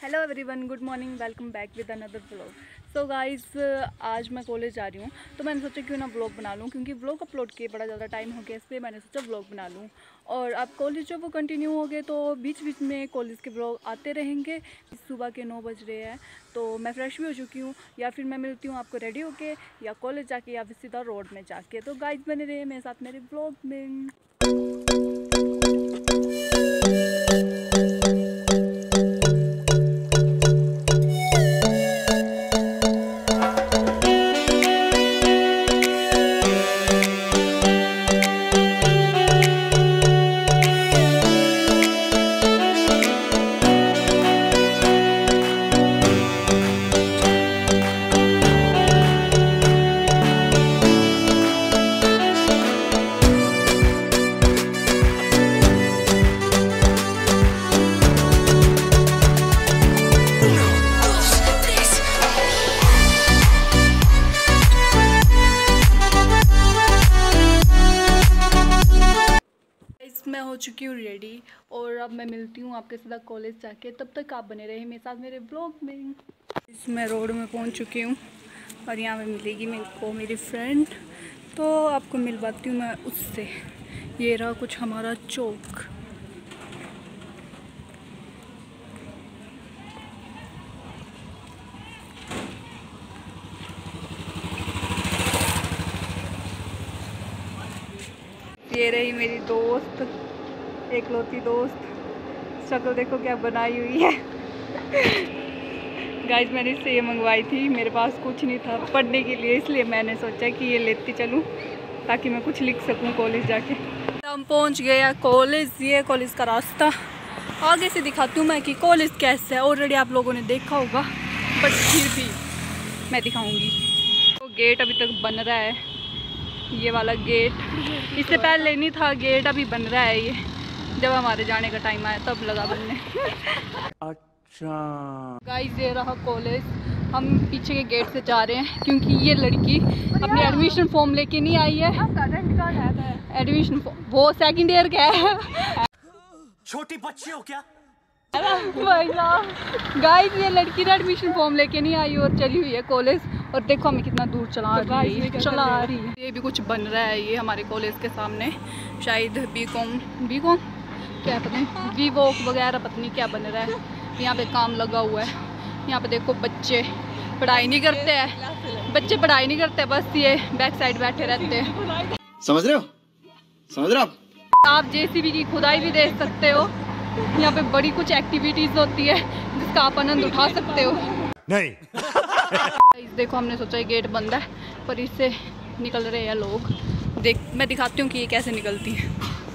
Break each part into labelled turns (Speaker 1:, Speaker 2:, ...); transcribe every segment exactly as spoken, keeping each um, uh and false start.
Speaker 1: Hello everyone, good morning, welcome back with another vlog. So guys, आज मैं college जा रही हूँ तो मैंने सोचा क्यों ना व्लॉग बना लूँ, क्योंकि व्लॉग अपलोड किए बड़ा ज़्यादा टाइम हो गया, इसलिए मैंने सोचा व्लॉग बना लूँ। और अब कॉलेज जब वो कंटिन्यू हो गए तो बीच बीच में कॉलेज के व्लॉग आते रहेंगे। सुबह के नौ बज रहे हैं तो मैं फ्रेश भी हो चुकी हूँ, या फिर मैं मिलती हूँ आपको रेडी होके या कॉलेज जाके या फिर सीधा रोड में जाके। तो गाइस बने रहे मेरे साथ मेरे व्लॉग में। मैं हो चुकी हूँ रेडी और अब मैं मिलती हूँ आपके साथ कॉलेज जाके। तब तक आप बने रहे मेरे साथ मेरे ब्लॉग में। मैं रोड में पहुँच चुकी हूँ और यहाँ पे मिलेगी मेरे को मेरी फ्रेंड, तो आपको मिलवाती हूँ मैं उससे। ये रहा कुछ हमारा चौक। ये रही मेरी दोस्त, एकलौती दोस्त। शक्ल देखो क्या बनाई हुई है। गाइस, मैंने इससे ये मंगवाई थी, मेरे पास कुछ नहीं था पढ़ने के लिए, इसलिए मैंने सोचा कि ये लेती चलूँ ताकि मैं कुछ लिख सकूँ कॉलेज जाके। हम पहुंच गए कॉलेज। ये कॉलेज का रास्ता आगे से दिखाती हूँ मैं कि कॉलेज कैसा है। ऑलरेडी आप लोगों ने देखा होगा, बट फिर भी मैं दिखाऊँगी। तो गेट अभी तक बन रहा है, ये वाला गेट। इससे पहले नहीं था गेट, अभी बन रहा है। ये जब हमारे जाने का टाइम आया तब लगा बनने। अच्छा गाइस, ये रहा कॉलेज। हम पीछे के गेट से जा रहे हैं क्योंकि ये लड़की अपनी एडमिशन फॉर्म लेके नहीं आई है। एडमिशन फॉर्म वो सेकंड ईयर का है।
Speaker 2: छोटी बच्ची हो क्या?
Speaker 1: गाइस, ये लड़की ना एडमिशन फॉर्म लेके नहीं आई और चली हुई है कॉलेज। और देखो हमें कितना दूर चला रही है चला रही है। ये भी कुछ बन रहा है, ये हमारे कॉलेज के सामने शायद बी कॉम बी कॉम क्या पता नहीं, वी वॉक वगैरह पता नहीं क्या बन रहा है। यहाँ पे काम लगा हुआ है। यहाँ पे देखो बच्चे पढ़ाई नहीं करते हैं, बच्चे पढ़ाई नहीं करते, बस ये बैक साइड बैठे रहते हैं।
Speaker 2: समझ रहे हो समझ रहे हो आप
Speaker 1: आप जेसीबी की खुदाई भी देख सकते हो। यहाँ पे बड़ी कुछ एक्टिविटीज होती है जिसका आप आनंद उठा सकते हो।
Speaker 2: नहीं।
Speaker 1: देखो, हमने सोचा ये गेट बंद है पर इससे निकल रहे हैं लोग। देख, मैं दिखाती हूँ कि ये कैसे निकलती है।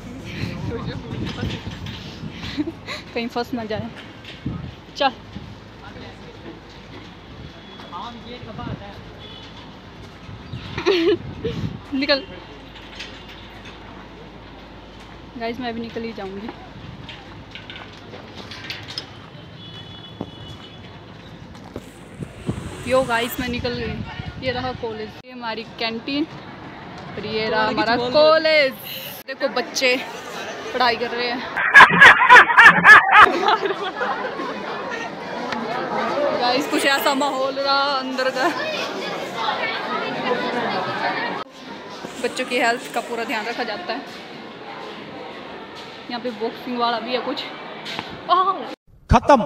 Speaker 1: कहीं फंस ना जाए। चल निकल। गाइस, मैं भी निकल ही जाऊंगी। यो गाइस, मैं निकल गई। ये रहा कॉलेज, ये हमारी कैंटीन और ये रहा हमारा कॉलेज। देखो बच्चे पढ़ाई कर रहे हैं। गाइस, कुछ ऐसा माहौल रहा अंदर का। बच्चों की हेल्थ का पूरा ध्यान रखा जाता है। यहाँ पे बॉक्सिंग वाला भी है कुछ।
Speaker 3: खत्म,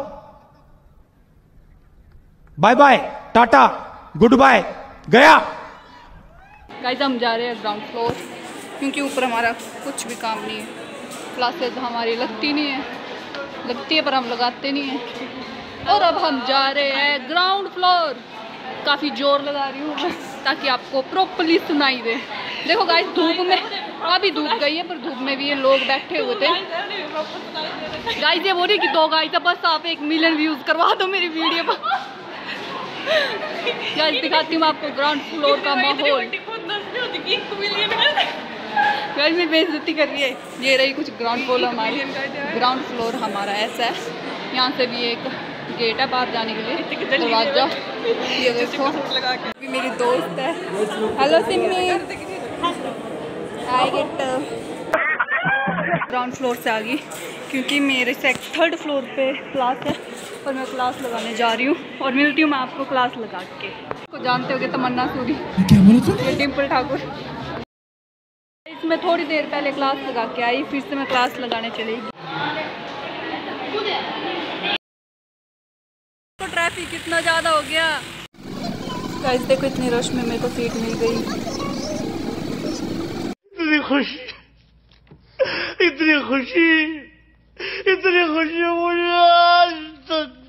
Speaker 3: bye bye, tata, good bye, गया।
Speaker 1: गाइस, हम जा रहे हैं ग्राउंड फ्लोर क्योंकि ऊपर हमारा कुछ भी काम नहीं है। क्लासेस हमारी लगती नहीं है, लगती है पर हम लगाते नहीं हैं। और अब हम जा रहे हैं ग्राउंड फ्लोर। काफ़ी जोर लगा रही हूँ ताकि आपको प्रॉपर्ली सुनाई दे। देखो गाइस, धूप में अभी धूप गई है पर धूप में भी ये लोग बैठे हुए थे। गाइस, ये बोल रही कि दो गाइस बस आप एक मिलियन व्यूज़ करवा दो मेरी वीडियो पर। गाइस, दिखाती हूँ आपको ग्राउंड फ्लोर का माहौल। गाइस, मैं बेइज्जती कर रही है। ये रही कुछ ग्राउंड फ्लोर हमारी। ग्राउंड फ्लोर हमारा ऐसा है। यहाँ से भी एक गेट है बाहर जाने के लिए, दरवाजा। ये देखो, ये मेरी दोस्त है। Hello Simi, I get. Ground floor से आ गई क्योंकि मेरे से थर्ड फ्लोर पे क्लास है और मैं क्लास लगाने जा रही हूँ और मिलती हूँ मैं आपको क्लास लगा के। को जानते होगे तमन्ना सूरी, ये डिम्पल ठाकुर। इसमें थोड़ी देर पहले क्लास लगा के आई, फिर से मैं क्लास लगाने चलेगी। तो ट्रैफिक कितना ज़्यादा हो गया गाइस, देखो इतनी रश में मेरे को सीट मिल गई।
Speaker 2: इतनी खुशी, इतनी खुशी, इतनी खुशी मुझे आज तक